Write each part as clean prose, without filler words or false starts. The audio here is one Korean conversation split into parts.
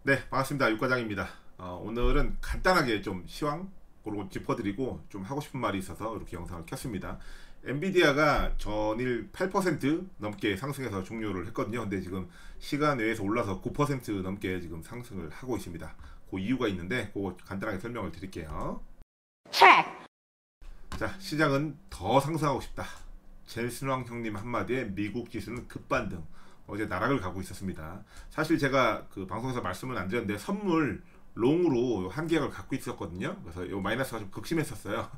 네, 반갑습니다. 육과장입니다. 오늘은 간단하게 좀 시황으로 짚어드리고 좀 하고 싶은 말이 있어서 이렇게 영상을 켰습니다. 엔비디아가 전일 8% 넘게 상승해서 종료를 했거든요. 근데 지금 시간 외에서 올라서 9% 넘게 지금 상승을 하고 있습니다. 그 이유가 있는데 그거 간단하게 설명을 드릴게요. 자, 시장은 더 상승하고 싶다. 젠슨왕 형님 한마디에 미국 지수는 급반등. 어제 나락을 가고 있었습니다. 사실 제가 그 방송에서 말씀을 안 드렸는데 선물 롱으로 한 계약을 갖고 있었거든요. 그래서 이 마이너스가 좀 극심했었어요.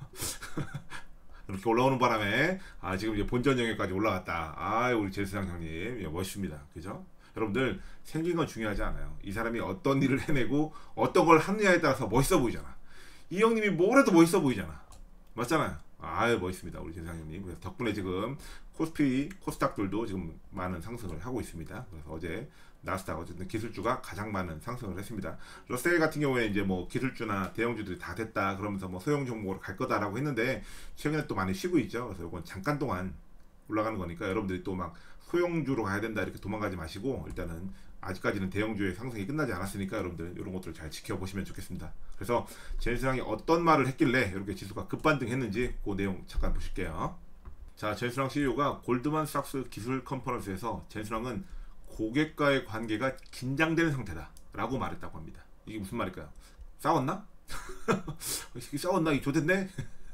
이렇게 올라오는 바람에 지금 이제 본전 영역까지 올라갔다. 우리 제수장 형님 멋있습니다. 그죠? 여러분들 생긴 건 중요하지 않아요. 이 사람이 어떤 일을 해내고 어떤 걸 하느냐에 따라서 멋있어 보이잖아. 이 형님이 뭘 해도 멋있어 보이잖아. 맞잖아요. 멋있습니다. 우리 제사장님. 그래서 덕분에 지금 코스피, 코스닥들도 지금 많은 상승을 하고 있습니다. 그래서 어제 나스닥 어쨌든 기술주가 가장 많은 상승을 했습니다. 러셀 같은 경우에 이제 뭐 기술주나 대형주들이 다 됐다 그러면서 뭐 소형 종목으로 갈 거다라고 했는데 최근에 또 많이 쉬고 있죠. 그래서 이건 잠깐 동안 올라가는 거니까 여러분들이 또 막 소형주로 가야 된다 이렇게 도망가지 마시고 일단은 아직까지는 대형주의 상승이 끝나지 않았으니까 여러분들 이런 것들을 잘 지켜보시면 좋겠습니다. 그래서 제일수랑이 어떤 말을 했길래 이렇게 지수가 급반등했는지 그 내용 잠깐 보실게요. 자, 제일수랑 CEO가 골드만삭스 기술 컨퍼런스에서 제일수랑은 고객과의 관계가 긴장되는 상태다 라고 말했다고 합니다. 이게 무슨 말일까요? 싸웠나? 싸웠나? 이 좋댔네?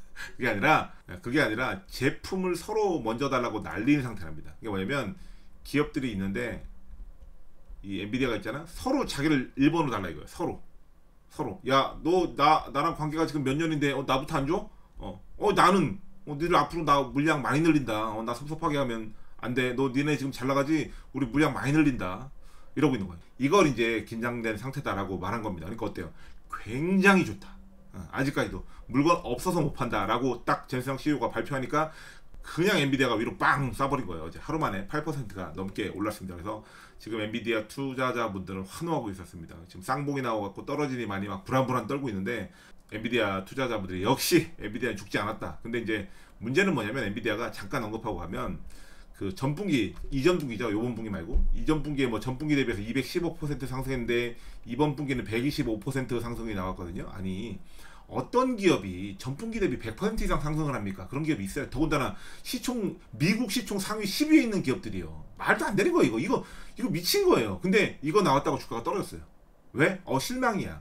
그게 아니라 제품을 서로 먼저 달라고 난리는 상태랍니다. 이게 뭐냐면 기업들이 있는데 이 엔비디아가 있잖아. 서로 자기를 1번으로 달라 이거야. 서로. 야, 너 나랑 관계가 지금 몇 년인데 나부터 안 줘? 나는 너희들 앞으로 나 물량 많이 늘린다. 나 섭섭하게 하면 안 돼. 니네 지금 잘 나가지? 우리 물량 많이 늘린다. 이러고 있는 거예요. 이걸 이제 긴장된 상태다라고 말한 겁니다. 그러니까 어때요? 굉장히 좋다. 아직까지도 물건 없어서 못 판다라고 딱 젠스랑 CEO가 발표하니까 그냥 엔비디아가 위로 빵 쏴버린 거예요. 어제 하루 만에 8%가 넘게 올랐습니다. 그래서 지금 엔비디아 투자자분들은 환호하고 있었습니다. 지금 쌍봉이 나와갖고 떨어지니 많이 막 불안불안 떨고 있는데 엔비디아 투자자분들이 역시 엔비디아는 죽지 않았다. 근데 이제 문제는 뭐냐면 엔비디아가 잠깐 언급하고 가면 그 전분기, 이전 분기죠. 요번 분기 말고 이전 분기에 뭐 전분기 대비해서 215% 상승했는데 이번 분기는 125% 상승이 나왔거든요. 아니 어떤 기업이 전분기 대비 100% 이상 상승을 합니까? 그런 기업이 있어요. 더군다나 미국 시총 상위 10위에 있는 기업들이요. 말도 안 되는 거예요. 이거 미친 거예요. 근데 이거 나왔다고 주가가 떨어졌어요. 왜? 실망이야.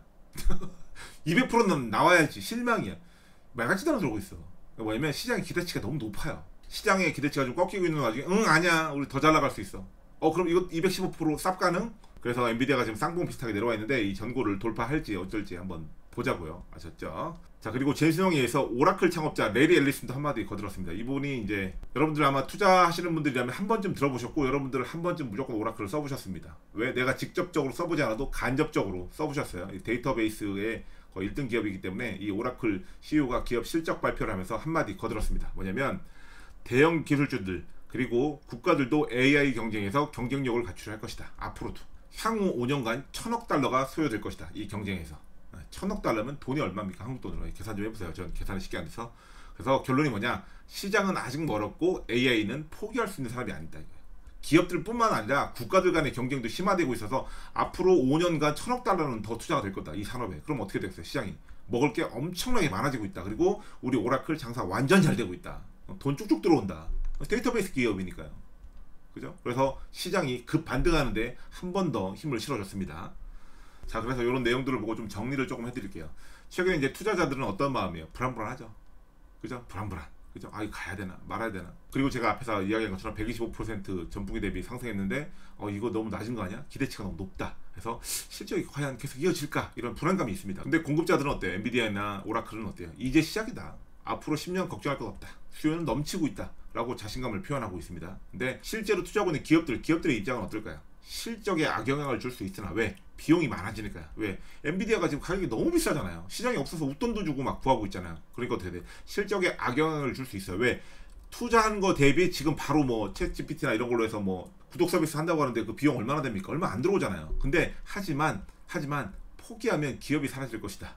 200%는 나와야지. 실망이야. 말 같지도 않아 들고 있어. 뭐냐면 시장의 기대치가 너무 높아요. 시장의 기대치가 좀 꺾이고 있는 와중에 아니야. 우리 더 잘 나갈 수 있어. 그럼 이거 215% 쌉 가능? 그래서 엔비디아가 지금 쌍봉 비슷하게 내려와 있는데 이 전고를 돌파할지 어쩔지 한번 보자고요. 아셨죠? 자, 그리고 젠슨형에서 오라클 창업자 레리 앨리슨도 한마디 거들었습니다. 이분이 이제 여러분들 아마 투자하시는 분들이라면 한 번쯤 들어보셨고 여러분들 한 번쯤 무조건 오라클을 써보셨습니다. 왜? 내가 직접적으로 써보지 않아도 간접적으로 써보셨어요. 이 데이터베이스의 거의 1등 기업이기 때문에 이 오라클 CEO가 기업 실적 발표를 하면서 한마디 거들었습니다. 뭐냐면 대형 기술주들 그리고 국가들도 AI 경쟁에서 경쟁력을 갖추려 할 것이다. 앞으로도 향후 5년간 1000억 달러가 소요될 것이다. 이 경쟁에서 1000억 달러면 돈이 얼마입니까? 한국 돈으로 계산 좀 해보세요. 전 계산이 쉽게 안 돼서. 그래서 결론이 뭐냐? 시장은 아직 멀었고 AI는 포기할 수 있는 사람이 아니다 이거예요. 기업들 뿐만 아니라 국가들 간의 경쟁도 심화되고 있어서 앞으로 5년간 1000억 달러는 더 투자가 될 거다 이 산업에. 그럼 어떻게 되겠어요? 시장이 먹을 게 엄청나게 많아지고 있다. 그리고 우리 오라클 장사 완전 잘 되고 있다. 돈 쭉쭉 들어온다. 데이터베이스 기업이니까요. 그죠? 그래서 시장이 급 반등하는데 한 번 더 힘을 실어줬습니다. 자, 그래서 이런 내용들을 보고 좀 정리를 조금 해드릴게요. 최근에 이제 투자자들은 어떤 마음이에요? 불안불안하죠. 그죠? 불안불안. 그죠? 이거 가야 되나 말아야 되나. 그리고 제가 앞에서 이야기한 것처럼 125% 전분기 대비 상승했는데 이거 너무 낮은 거 아니야? 기대치가 너무 높다. 그래서 실적이 과연 계속 이어질까? 이런 불안감이 있습니다. 근데 공급자들은 어때요? 엔비디아나 오라클은 어때요? 이제 시작이다. 앞으로 10년 걱정할 것 없다. 수요는 넘치고 있다. 라고 자신감을 표현하고 있습니다. 근데 실제로 투자하고 있는 기업들의 입장은 어떨까요? 실적에 악영향을 줄 수 있으나 왜? 비용이 많아지니까요. 왜? 엔비디아가 지금 가격이 너무 비싸잖아요. 시장이 없어서 웃돈도 주고 막 구하고 있잖아요. 그러니까 어떻게 돼? 실적에 악영향을 줄 수 있어요. 왜? 투자한 거 대비 지금 바로 뭐 챗GPT나 이런 걸로 해서 뭐 구독 서비스 한다고 하는데 그 비용 얼마나 됩니까? 얼마 안 들어오잖아요. 근데 하지만 포기하면 기업이 사라질 것이다.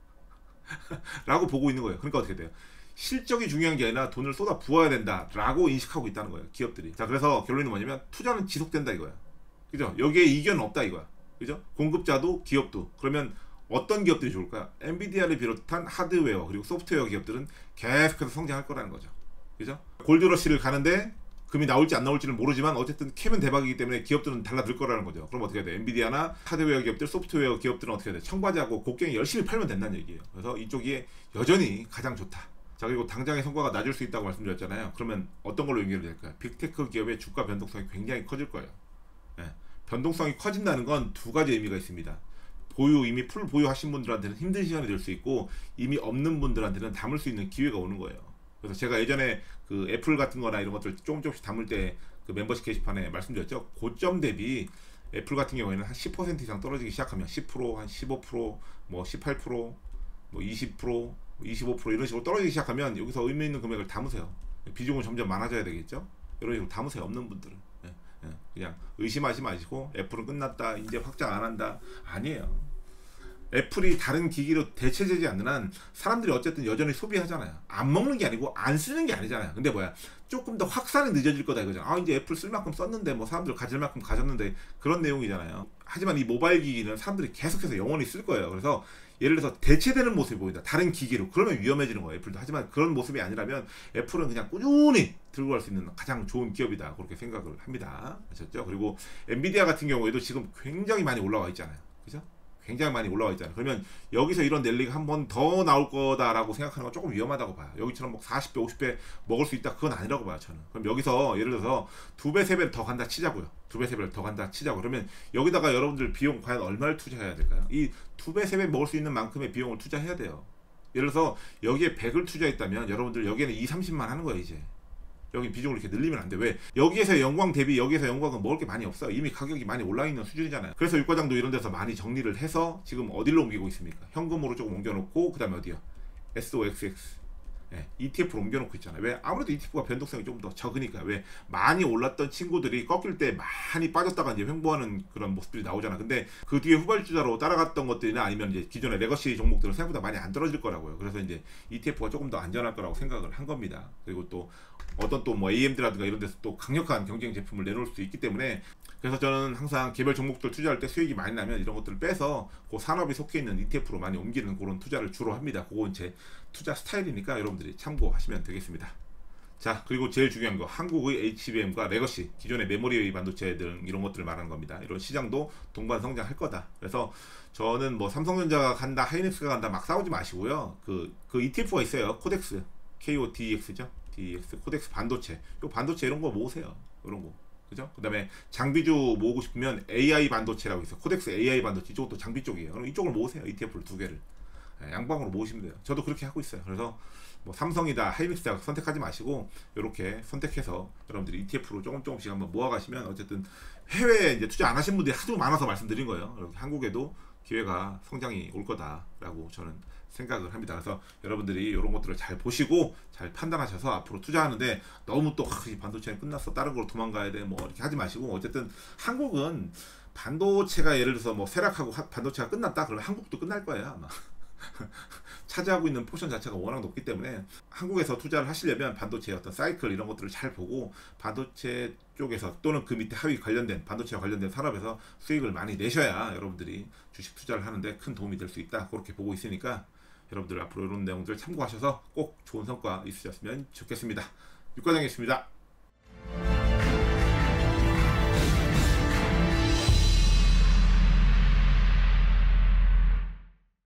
라고 보고 있는 거예요. 그러니까 어떻게 돼요? 실적이 중요한 게 아니라 돈을 쏟아 부어야 된다라고 인식하고 있다는 거예요. 기업들이. 자, 그래서 결론이 뭐냐면 투자는 지속된다 이거야. 그죠? 여기에 이견은 없다 이거야. 그죠? 공급자도 기업도. 그러면 어떤 기업들이 좋을까요? 엔비디아를 비롯한 하드웨어 그리고 소프트웨어 기업들은 계속해서 성장할 거라는 거죠. 그죠? 골드러시를 가는데 금이 나올지 안 나올지는 모르지만 어쨌든 캐면 대박이기 때문에 기업들은 달라들 거라는 거죠. 그럼 어떻게 해야 돼? 엔비디아나 하드웨어 기업들, 소프트웨어 기업들은 어떻게 해야 돼? 청바지하고 곡괭이 열심히 팔면 된다는 얘기예요. 그래서 이쪽이 여전히 가장 좋다. 자, 그리고 당장의 성과가 낮을 수 있다고 말씀드렸잖아요. 그러면 어떤 걸로 연결될까요? 빅테크 기업의 주가 변동성이 굉장히 커질 거예요. 예. 변동성이 커진다는 건 두 가지 의미가 있습니다. 이미 풀 보유하신 분들한테는 힘든 시간이 될 수 있고, 이미 없는 분들한테는 담을 수 있는 기회가 오는 거예요. 그래서 제가 예전에 그 애플 같은 거나 이런 것들 조금씩 담을 때 그 멤버십 게시판에 말씀드렸죠. 고점 대비 애플 같은 경우에는 한 10% 이상 떨어지기 시작하면 10%, 한 15%, 뭐 18%, 뭐 20%, 25% 이런 식으로 떨어지기 시작하면 여기서 의미 있는 금액을 담으세요. 비중은 점점 많아져야 되겠죠. 이런 식으로 담으세요. 없는 분들은. 그냥 의심하지 마시고 애플은 끝났다, 이제 확장 안 한다, 아니에요. 애플이 다른 기기로 대체되지 않는 한 사람들이 어쨌든 여전히 소비하잖아요. 안 먹는 게 아니고 안 쓰는 게 아니잖아요. 근데 뭐야, 조금 더 확산이 늦어질 거다 이거잖아. 아, 이제 애플 쓸 만큼 썼는데, 뭐 사람들 가질 만큼 가졌는데, 그런 내용이잖아요. 하지만 이 모바일 기기는 사람들이 계속해서 영원히 쓸 거예요. 그래서 예를 들어서 대체되는 모습이 보인다, 다른 기기로. 그러면 위험해지는 거예요, 애플도. 하지만 그런 모습이 아니라면 애플은 그냥 꾸준히 들고 갈 수 있는 가장 좋은 기업이다, 그렇게 생각을 합니다. 아셨죠? 그리고 엔비디아 같은 경우에도 지금 굉장히 많이 올라와 있잖아요. 그죠? 굉장히 많이 올라와 있잖아요. 그러면 여기서 이런 랠리가 한 번 더 나올 거다라고 생각하는 건 조금 위험하다고 봐요. 여기처럼 뭐 40배, 50배 먹을 수 있다, 그건 아니라고 봐요, 저는. 그럼 여기서 예를 들어서 2배, 3배를 더 간다 치자고요. 2배, 3배를 더 간다 치자고. 그러면 여기다가 여러분들 비용 과연 얼마를 투자해야 될까요? 이 2배, 3배 먹을 수 있는 만큼의 비용을 투자해야 돼요. 예를 들어서 여기에 100을 투자했다면 여러분들 여기에는 2, 30만 하는 거예요, 이제. 여기 비중을 이렇게 늘리면 안 돼. 왜? 여기에서 영광 대비 여기에서 영광은 먹을 게 많이 없어요. 이미 가격이 많이 올라 있는 수준이잖아요. 그래서 육과장도 이런 데서 많이 정리를 해서 지금 어디로 옮기고 있습니까? 현금으로 조금 옮겨놓고, 그 다음에 어디요? SOXX. ETF로 옮겨놓고 있잖아요. 왜? 아무래도 ETF가 변동성이 좀 더 적으니까. 왜? 많이 올랐던 친구들이 꺾일 때 많이 빠졌다가 이제 횡보하는 그런 모습들이 나오잖아. 근데 그 뒤에 후발주자로 따라갔던 것들이나 아니면 이제 기존의 레거시 종목들은 생각보다 많이 안 떨어질 거라고요. 그래서 이제 ETF가 조금 더 안전할 거라고 생각을 한 겁니다. 그리고 또 어떤 또 뭐 AMD라든가 이런 데서 또 강력한 경쟁 제품을 내놓을 수도 있기 때문에, 그래서 저는 항상 개별 종목들 투자할 때 수익이 많이 나면 이런 것들을 빼서 그 산업이 속해 있는 ETF로 많이 옮기는 그런 투자를 주로 합니다. 그건 제 투자 스타일이니까 여러분들이 참고하시면 되겠습니다. 자, 그리고 제일 중요한 거, 한국의 HBM과 레거시, 기존의 메모리 반도체 등 이런 것들을 말하는 겁니다. 이런 시장도 동반 성장할 거다. 그래서 저는 뭐 삼성전자가 간다, 하이닉스가 간다 막 싸우지 마시고요. 그 ETF가 있어요. 코덱스, KODX죠. DX, 코덱스 반도체. 요 반도체 이런 거 모으세요. 이런 거. 그죠? 그 다음에 장비주 모으고 싶으면 AI 반도체라고 있어요. 코덱스 AI 반도체, 이쪽도 장비 쪽이에요. 그럼 이쪽을 모으세요. ETF를 두 개를. 양방으로 모으시면 돼요. 저도 그렇게 하고 있어요. 그래서 뭐 삼성이다, 하이닉스다 선택하지 마시고 이렇게 선택해서 여러분들이 ETF로 조금씩 한번 모아가시면, 어쨌든 해외에 이제 투자 안 하신 분들이 하도 많아서 말씀드린 거예요. 이렇게 한국에도 기회가 성장이 올 거다라고 저는 생각을 합니다. 그래서 여러분들이 이런 것들을 잘 보시고 잘 판단하셔서 앞으로 투자하는데 너무 또 반도체는 끝났어, 다른 걸로 도망가야 돼, 뭐 이렇게 하지 마시고, 어쨌든 한국은 반도체가 예를 들어서 뭐 쇠락하고 반도체가 끝났다 그러면 한국도 끝날 거예요, 아마. 차지하고 있는 포션 자체가 워낙 높기 때문에 한국에서 투자를 하시려면 반도체의 어떤 사이클 이런 것들을 잘 보고, 반도체 쪽에서 또는 그 밑에 하위 관련된 반도체와 관련된 산업에서 수익을 많이 내셔야 여러분들이 주식 투자를 하는데 큰 도움이 될 수 있다, 그렇게 보고 있으니까 여러분들 앞으로 이런 내용들 참고하셔서 꼭 좋은 성과 있으셨으면 좋겠습니다. 육과장이었습니다.